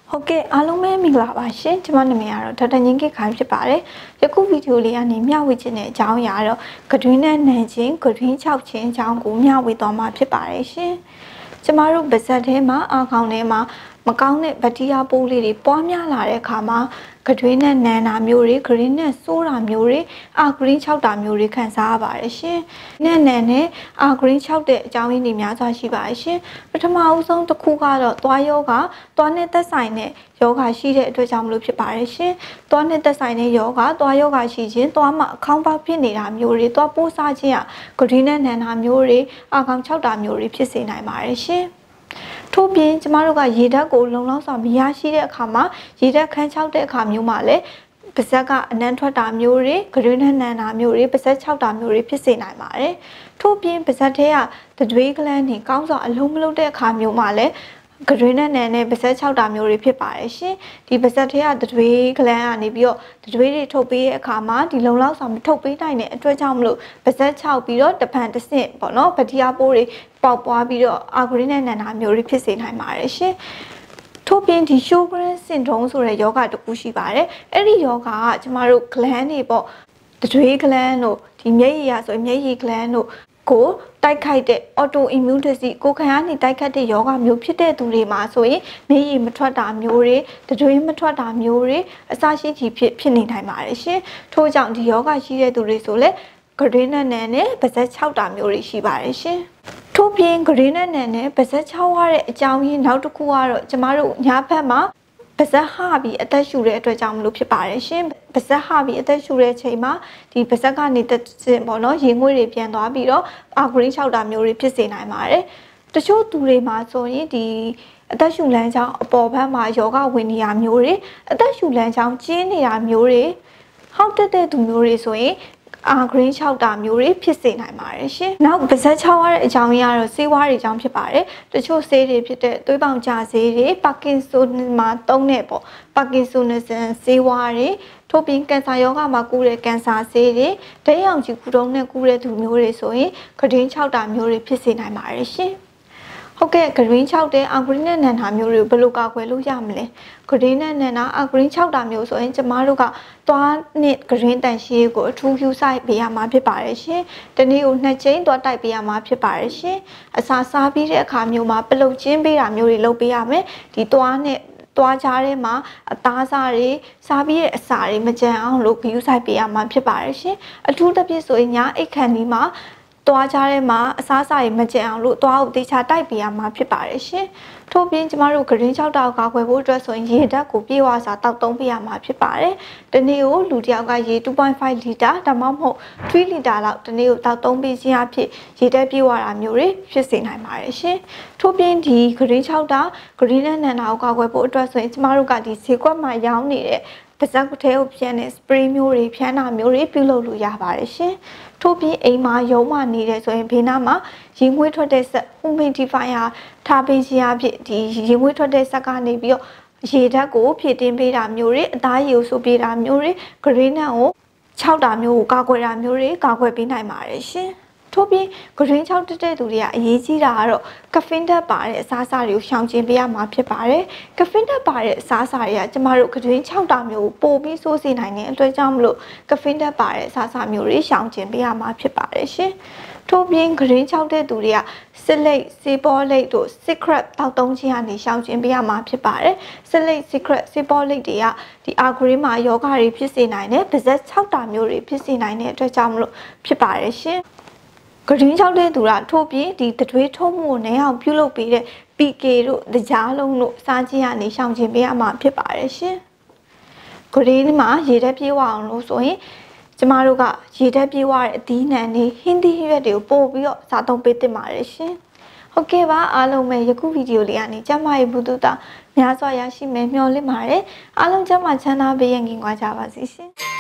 ဟုတ်ကဲ့အားလုံးပဲမင်္ဂလာပါရှင်ကျွန်မနာမည်ကတော့ဒေါက်တာညင်ကိခိုင်ဖြစ်ပါတယ်ယခုဗီဒီယိုလေးကနေမျှဝေခြင်းတဲ့အကြောင်းအရာတော့ကတွင်းနဲ့နန်ချင်းကတွင်း6ချင်းအကြောင်းကိုမျှဝေသွားမှာဖြစ်ပါတယ်ရှင်ကျမတို့ပါဇက်ထဲမှာအာခေါင်ထဲမှာမကောင်းတဲ့ဗတိယပိုးလေးတွေပွားများလာတဲ့အခါမှာကတွင်းနဲ့နန်တာမျိုးတွေဂရင်းနဲ့ဆိုးတာမျိုးတွေအာဂရင်း6တာမျိုးတွေခံစားရပါတယ်ရှင်။နဲ့နန်နဲ့အာဂရင်း6တဲ့အကြောင်းရင်းတွေများစွာရှိပါတယ်ရှင်။ပထမအဆုံးတစ်ခုကတော့သွားယောဂသွားနဲ့သက်ဆိုင်တဲ့ယောဂရှိတဲ့အတွက်ကြောင့်မလို့ဖြစ်ပါတယ်ရှင်။သွားနဲ့သက်ဆိုင်တဲ့ယောဂသွားယောဂရှိခြင်းသွားမှာအခေါင်းပေါက်ဖြစ်နေတာမျိုးတွေသွားပိုးစားခြင်းကဂရင်းနဲ့နန်တာမျိုးတွေအာခေါင်6တာမျိုးတွေဖြစ်စေနိုင်ပါတယ်ရှင်။ထို့ပြင်ကျမတို့ကရေဓာတ်ကိုလုံလောက်စွာမရရှိတဲ့အခါမှာရေဓာတ်ခန်းချောက်တဲ့အခါမျိုးမှာလည်းပါဇက်ကအနံ့ထွက်တာမျိုးတွေဂရင်းနဲ့နန်တာမျိုးတွေပါဇက်6တာမျိုးတွေဖြစ်စေနိုင်ပါတယ်ထို့ပြင်ပါဇက်ထဲကတတွေးကလန်းတွေကောင်းစွာအလုံးမလုံးတဲ့အခါမျိုးမှာလည်းဂရင်းနဲ့နန်နဲ့ပါဇက်6တာမျိုးတွေဖြစ်ပါတယ်ရှင်ဒီပါဇက်ထဲကတတွေးကလန်းကနေပြီးတော့တတွေးတွေထုတ်ပေးတဲ့အခါမှာဒီလုံလောက်စွာမထုတ်ပေးနိုင်တဲ့အတွက်ကြောင့်မလို့ပါဇက်6ပြီးတော့တပံတဆင့်ပေါ့နော်ဗတိယပိုးတွေပေါက်ပွားပြီးတော့အာဂရင်းနဲ့နန်တာမျိုးတွေဖြစ်စေနိုင်ပါတယ်ရှင်ထို့ပြင်ဒီ Sjogren syndrome ဆိုတဲ့ယောဂတစ်ခုရှိပါတယ်အဲ့ဒီယောဂကကျမတို့ gland တွေပေါ့တတွေး gland တို့ဒီမျက်ရည်ရဆိုရင်မျက်ရည် gland တို့ကိုတိုက်ခိုက်တဲ့ autoimmune disease ကိုယ်ခံအားနေတိုက်ခိုက်တဲ့ယောဂမျိုးဖြစ်တဲ့သူတွေမှာဆိုရင်မျက်ရည်မထွက်တာမျိုးတွေတတွေးမထွက်တာမျိုးတွေအစရှိချီဖြစ်နေနိုင်ပါတယ်ရှင်ထို့ကြောင့်ဒီယောဂရှိတဲ့သူတွေဆိုလည်းဂရင်းနဲ့နန်နဲ့ပါဇက်6တာမျိုးတွေရှိပါတယ်ရှင်ထို့ပြင်ဂရင်းနဲ့နန်နဲ့ပါဇက်6ရတဲ့အကြောင်းရင်းနောက်တစ်ခုကတော့ကျမတို့ညာဘက်မှာပါဇက်ဟပြီးအသက်ရှူတဲ့အတွက်ကြောင့်မလို့ဖြစ်ပါတယ်ရှင်ပါဇက်ဟပြီးအသက်ရှူတဲ့ချိန်မှာဒီပါဇက်ကနေတက်ခြင်းပေါ့နော်ရေငွေ့တွေပြန်သွားပြီးတော့အာဂရင်း6တာမျိုးတွေဖြစ်စေနိုင်ပါတယ်တချို့သူတွေမှာဆိုရင်ဒီအသက်ရှူလမ်းကြောင်းအပေါ်ဘက်မှာယောဂဝင်နေတာမျိုးတွေအသက်ရှူလမ်းကြောင်းကျဉ်းနေတာမျိုးတွေဟောက်တက်တဲ့သူမျိုးတွေဆိုရင်အာဂရင်း6တာမျိုးတွေဖြစ်စေနိုင်ပါတယ်ရှင်။နောက်ပါဇက်6ရတဲ့အကြောင်းရင်းကတော့ဆေးဝါးတွေအကြောင်းဖြစ်ပါတယ်။တချို့ဆေးတွေဖြစ်တဲ့သွေးပေါင်ကျဆေးတွေပါကင်ဆိုမှာသုံးတဲ့ပေါ့ပါကင်ဆိုနစ်ဆေးဝါးတွေထို့ပြင်ကင်ဆာယောဂမှာကုတဲ့ကင်ဆာဆေးတွေဓာတ်ရောင်ခြည်ကူတုံးနဲ့ကုတဲ့သူမျိုးတွေဆိုရင်ဂရင်း6တာမျိုးတွေဖြစ်စေနိုင်ပါတယ်ရှင်။ဟုတ်ကဲ့ဂရင်း6တဲ့အာဂရင်းနဲ့နန်တာမျိုးတွေကိုဘယ်လိုကာကွယ်လို့ရမလဲဂရင်းနဲ့နန်တာအာဂရင်း6တာမျိုးဆိုရင်ကျမတို့ကသွားနဲ့ဂရင်းတန်ရှည်ကိုအထူးယူဆိုင်ပေးရမှာဖြစ်ပါတယ်ရှင်တနေ့ကို2ချိန်သွားတိုက်ပေးရမှာဖြစ်ပါတယ်ရှင်အစာစားပြီးတဲ့အခါမျိုးမှာပလုတ်ချင်းပေးတာမျိုးတွေလုပ်ပေးရမယ်ဒီသွားနဲ့သွားကြားထဲမှာအသားစားတွေစားပြီးတဲ့အစာတွေမကြံအောင်လို့ဂယူဆိုင်ပေးရမှာဖြစ်ပါတယ်ရှင်အထူးသဖြင့်ဆိုရင်ညာအိတ်ခမ်းဒီမှာသွားကြထဲမှာအစားအစာတွေမကျန်အောင်လို့သွားကိုတေချာတိုက်ပေးရမှာဖြစ်ပါတယ်ရှင်။ထို့ပြင်ကျမတို့ဂရင်း6တာကိုကာကွယ်ဖို့အတွက်ဆိုရင်ရေဓာတ်ကိုပြေဝစွာတောက်သုံးပေးရမှာဖြစ်ပါတယ်။ဒီနေ့ကိုလူတစ်ယောက်ကရေ 2.5 လီတာဒါမှမဟုတ်3လီတာလောက်ဒီနေ့ကိုတောက်သုံးပေးခြင်းအဖြစ်ရေဓာတ်ပြေဝတာမျိုးတွေဖြစ်စေနိုင်ပါတယ်ရှင်။ထို့ပြင်ဒီဂရင်း6တာဂရင်းနဲ့နန်တာကိုကာကွယ်ဖို့အတွက်ဆိုရင်ကျမတို့ကဒီဈေးကွက်မှာရောင်းနေတဲ့ပါဇက်ထဲကိုဖြန်းတဲ့ spray မျိုးတွေဖြန်းတာမျိုးတွေပြုလုပ်လို့ရပါတယ်ရှင်။ထို့ပြင်အိမ်မှာရုံးမှနေတယ်ဆိုရင်ဘေးနားမှာရေငွေ့ထွက်တဲ့ဆက် humidifier ထားပေးခြင်းအဖြစ်ဒီရေငွေ့ထွက်တဲ့ဆက်ကနေပြီးတော့ရေဓာတ်ကိုဖြည့်တင်းပေးတာမျိုးတွေအသားရည်ကိုဆိုပေးတာမျိုးတွေဂရင်းနဲ့ကို6တာမျိုးကိုကာကွယ်တာမျိုးတွေကာကွယ်ပေးနိုင်ပါတယ်ရှင်။ထို့ပြင်ဂရင်း6တက်တဲ့သူတွေကအရေးကြီးတာကတော့ကဖင်းဓာတ်ပါတဲ့အစားအစာတွေကိုရှောင်ကျဉ်ပေးရမှာဖြစ်ပါတယ်။ကဖင်းဓာတ်ပါတဲ့အစားအစာတွေကကျမတို့ဂရင်း6တာမျိုးကိုပို့ပြီးဆိုးစေနိုင်တဲ့အတွက်ကြောင့်မလို့ကဖင်းဓာတ်ပါတဲ့အစားအစာမျိုးတွေရှောင်ကျဉ်ပေးရမှာဖြစ်ပါတယ်ရှင်။ထို့ပြင်ဂရင်း6တဲ့သူတွေကစစ်လိတ်စေပေါ်လိတ်တို့ secret တောက်သုံးခြင်းကနေရှောင်ကျဉ်ပေးရမှာဖြစ်ပါတယ်။စစ်လိတ် secret စေပေါ်လိတ်တွေကဒီအာဂရင်းမှာယောဂတွေဖြစ်စေနိုင်တဲ့ပါဇက်6တာမျိုးတွေဖြစ်စေနိုင်တဲ့အတွက်ကြောင့်မလို့ဖြစ်ပါတယ်ရှင်။ဂရင်း6တဲ့သူကထို့ပြင်ဒီတတွေးထုံးမှုကိုနည်းအောင်ပြုလုပ်ပေးတဲ့ PK တို့တရားလုံးတို့စားခြင်းကနေရှောင်ကျဉ်ပေးရမှာဖြစ်ပါတယ်ရှင်။ဂရင်းမှာရေဓာတ်ပြေဝအောင်လို့ဆိုရင်ကျမတို့ကရေဓာတ်ပြေဝတဲ့အသီးနှံတွေဟင်းသီးရွက်တွေကိုပို့ပြီးတော့စားသုံးပေးသင့်ပါတယ်ရှင်။ဟုတ်ကဲ့ပါအားလုံးပဲယခုဗီဒီယိုလေးကနေကျမရဲ့ဘူးတုတာများစွာရရှိမယ်မျှော်လင့်ပါတယ်။အားလုံးကျမချမ်းသာပေးရငြိမ်ကြပါစေရှင်။